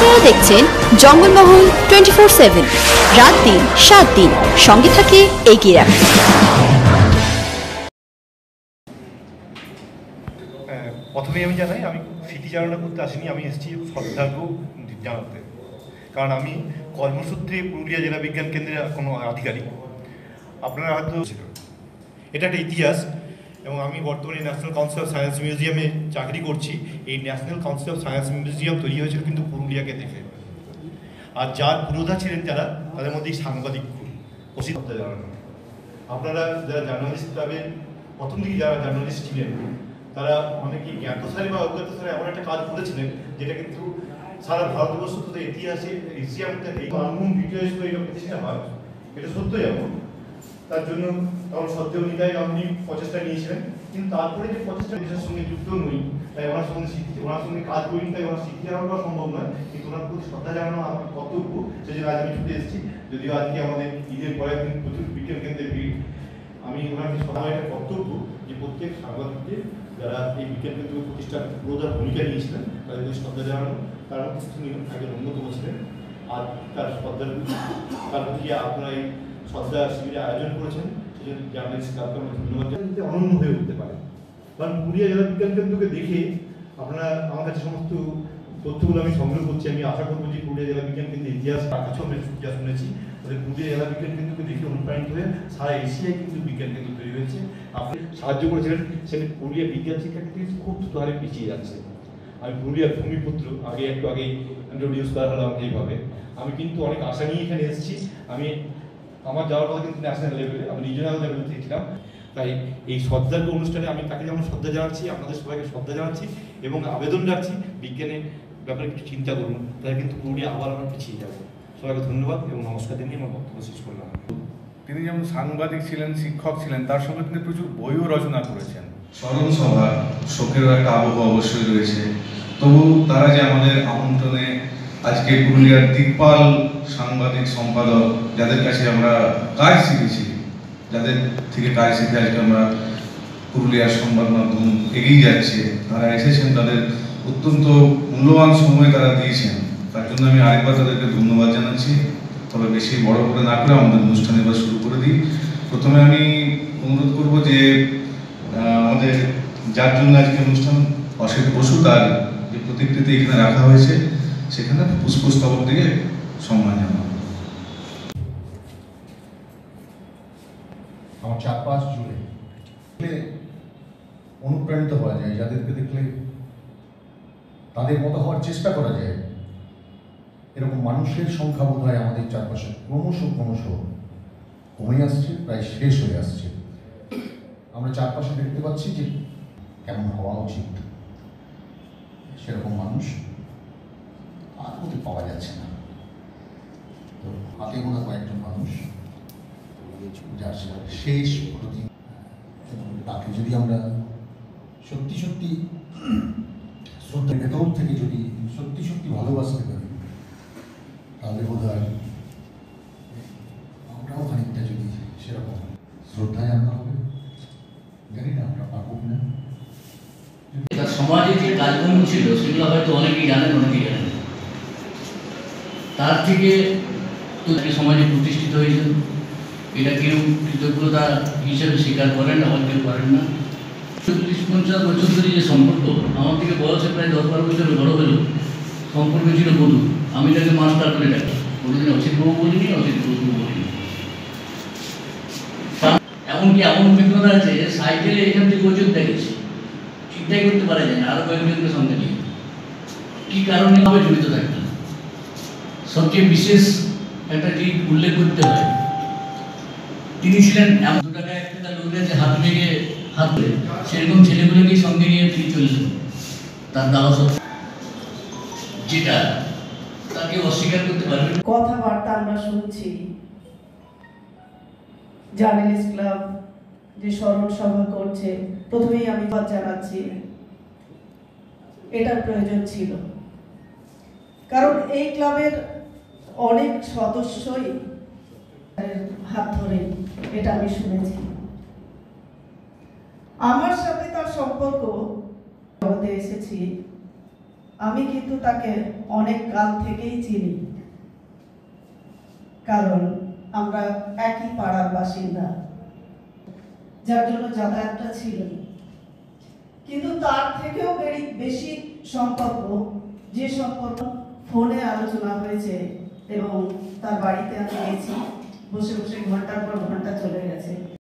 আপনারা দেখছেন জঙ্গলমহল 24/7 রাত দিন 7 দিন সঙ্গে থাকে এগিয়ে রাখে। প্রথমে আমি জানাই আমি স্মৃতিচারণা করতে আসিনি, আমি এসেছি শ্রদ্ধার্ঘ জানাতে, কারণ আমি কর্মসূত্রে পুরুলিয়া জেলা বিজ্ঞান কেন্দ্রের কোনো আধিকারিক। আপনারা হয়তো এটা একটা ইতিহাস, এবং আমি বর্তমানে ন্যাশনাল কাউন্সিল অফ সায়েন্স মিউজিয়ামে চাকরি করছি। এই National Council of Science Museum তৈরি হয়েছিল কিন্তু পুরুলিয়াকে দেখে, আর যার পুরোধা ছিলেন যারা, তাদের মধ্যে সাংবাদিক প্রসিদ্ধ জানানো। আপনারা যারা জার্নালিস্ট ক্লাবের প্রথম দিকে যারা জার্নালিস্ট ছিলেন, তারা অনেকেই জ্ঞাতসারে বা অজ্ঞাতসারে এমন একটা কাজ করেছিলেন যেটা কিন্তু সারা ভারতবর্ষ তো ইতিহাসে এশিয়ার মধ্যে এই মানভূম ভিডিও হিসেবে এটা প্রতিষ্ঠা হয়, এটা সত্যই এমন। তার জন্য তখন সত্য অনুযায়ী আপনি প্রচেষ্টা নিয়েছিলেন, কিন্তু তারপরে যে প্রচেষ্টা দেশের সঙ্গে যুক্ত নই, তাই ওনার সঙ্গে কাজ করিনি, তাই ওনার স্মৃতি জানানো করা সম্ভব নয়, কিন্তু ওনার প্রতি শ্রদ্ধা জানানো আমার কর্তব্য। সেই জন্য আজ আমি ছুটে এসেছি, যদিও আজকে আমাদের ঈদের পরের দিন প্রচুর বিজ্ঞান কেন্দ্রে ভিড়। আমি ওনাকে সবাই একটা কর্তব্য যে প্রত্যেক সাংবাদিকদের যারা এই বিজ্ঞান কেন্দ্র প্রতিষ্ঠার পুরোটা ভূমিকা নিয়েছিলেন তাদের প্রতি শ্রদ্ধা জানানো। কারণ তিনি একজন অন্যতম ছিলেন, আর তার শ্রদ্ধার তার প্রতি আপনারা এই শ্রদ্ধা শিবিরের আয়োজন করেছেন, সেই জন্য জার্নালিস্ট ক্লাবকে আমরা ধন্যবাদ জানাতে অনন্য হয়ে উঠতে পারে। কারণ পুরুলিয়া জেলা বিজ্ঞান কেন্দ্রকে দেখে আপনারা আমার কাছে সমস্ত তথ্যগুলো আমি সংগ্রহ করছি। আমি আশা করবো যে পুরুলিয়া জেলা বিজ্ঞান কেন্দ্রের ইতিহাস কাছেও আমরা যা শুনেছি, তাদের পুরুলিয়া জেলা বিজ্ঞান কেন্দ্রকে দেখে অনুপ্রাণিত হয়ে সারা এশিয়ায় কিন্তু বিজ্ঞান কেন্দ্র তৈরি হয়েছে। আপনি সাহায্য করেছিলেন, সেটা পুরুলিয়া বিজ্ঞান শিক্ষা কিন্তু খুব দ্রুত হারে পিছিয়ে যাচ্ছে। আমি পুরুলিয়ার ভূমিপুত্র, একটু আগে ইন্ট্রোডিউস করা হলো আমাকে এইভাবে। আমি কিন্তু অনেক আশা নিয়ে এখানে এসেছি। আমার যাওয়ার কথা কিন্তু ন্যাশনাল লেভেলে, আমি রিজনাল লেভেলে থেকেছিলাম। তাই এই শ্রদ্ধার্ঘ অনুষ্ঠানে আমি তাকে যেমন শ্রদ্ধা জানাচ্ছি, আপনাদের সবাইকে শ্রদ্ধা জানাচ্ছি এবং আবেদন রাখছি বিজ্ঞানের ব্যাপারে কিছু চিন্তা করুন, তাই কিন্তু পুরুলিয়া আবার আমরা পিছিয়ে যাবো। সবাইকে ধন্যবাদ এবং নমস্কার দিয়ে আমার বক্তব্য শেষ করলাম। তিনি যেমন সাংবাদিক ছিলেন, শিক্ষক ছিলেন, তার সঙ্গে তিনি প্রচুর বইও রচনা করেছেন। স্মরণ সভা, শোকের একটা আবহ অবশ্যই রয়েছে, তবু তারা যে আমাদের আমন্ত্রণে আজকে পুরুলিয়ার দিকপাল সাংবাদিক সম্পাদক, যাদের কাছে আমরা কাজ শিখেছি, যাদের থেকে কাজ শিখে আজকে আমরা পুরুলিয়ার সংবাদ মাধ্যম এগিয়ে যাচ্ছে, তারা এসেছেন, তাদের অত্যন্ত মূল্যবান সময় তারা দিয়েছেন। তার জন্য আমি আরেকবার তাদেরকে ধন্যবাদ জানাচ্ছি। তবে বেশি বড় করে না করে আমাদের অনুষ্ঠান এবার শুরু করে দিই। প্রথমে আমি অনুরোধ করব যে আমাদের যার জন্য আজকে অনুষ্ঠান অসিত বসু, তার যে প্রতিকৃতি এখানে রাখা হয়েছে, সেখানে পুষ্পস্তবক দিয়ে সম্মান জানাবো। আমার চারপাশ জুড়ে অনুপ্রাণিত হওয়া যায়, যাদেরকে দেখলে তাদের মতো হওয়ার চেষ্টা করা যায়, এরকম মানুষের সংখ্যা বোধ হয় আমাদের চারপাশে ক্রমশ কমে আসছে, প্রায় শেষ হয়ে আসছে। আমরা চারপাশে দেখতে পাচ্ছি যে কেমন হওয়া উচিত, সেরকম মানুষ আর কোথাও পাওয়া যাচ্ছে না। তো হাতে গোনা কয়েকজন মানুষ যার শেষ প্রতি, তাকে যদি আমরা সত্যি সত্যি শ্রদ্ধার ভেতর থেকে যদি সত্যি ভালোবাসতে পারি, তাহলে বোধ হয় আমরাও খানিকটা যদি সেরকম শ্রদ্ধা জানানো হবে। জানি না আমরা পাবো কিনা। তার সমাজে যে কাজকর্ম ছিল সেগুলো হয়তো অনেকেই জানেন, অনেকেই জানেন। তার থেকে সমাজে প্রতিষ্ঠিত হয়েছেন, এটা কেউ কৃতজ্ঞতা হিসেবে স্বীকার করেন, আবার কেউ করেন না। 40-50 বছর ধরে যে সম্পর্ক, আমার থেকে বয়সে প্রায় 10-12 বছরের বড় হলো, সম্পর্ক ছিল বধূ। আমি তাকে মাস্টার করে ডাকি, কোনোদিন অচিত বউ বলিনি, অচিত বধূ বলিনি। এমনকি এমন অভিজ্ঞতা আছে, সাইকেলে এখান থেকে ওজন দেখেছি, ঠিকঠাক করতে পারা যায় না, আরো কয়েকজনকে সঙ্গে নিয়ে। কি কারণে ভাবে জড়িত থাকতেন? সবচেয়ে বিশেষ একটা দিক উল্লেখ করতে হয়, তিনি ছিলেন এমন 2 টাকা 1 টাকা লোকের কাছে হাত ভেঙে হাত ধরে সেরকম ছেলেগুলোকেই সঙ্গে নিয়ে তিনি চললেন তার দাওয়া, যেটা তাকে অস্বীকার করতে পারবেন। কথাবার্তা আমরা শুনছি, জার্নালিস্ট ক্লাব যে স্মরণ সভা করছে, প্রথমেই আমি ধন্যবাদ জানাচ্ছি। এটার প্রয়োজন ছিল, কারণ এই ক্লাবের অনেক সদস্যই হাত ধরে, এটা আমি শুনেছি। আমার সাথে তার সম্পর্ক এসেছি আমি কিন্তু তাকে অনেক কাল থেকেই চিনি, কারণ আমরা একই পাড়ার বাসিন্দা, যার জন্য যাতায়াতটা ছিল। কিন্তু তার থেকেও বেশি সম্পর্ক, যে সম্পর্ক ফোনে আলোচনা হয়েছে এবং তার বাড়িতে আমি গেছি, বসে বসে ঘন্টার পর ঘন্টা চলে গেছে।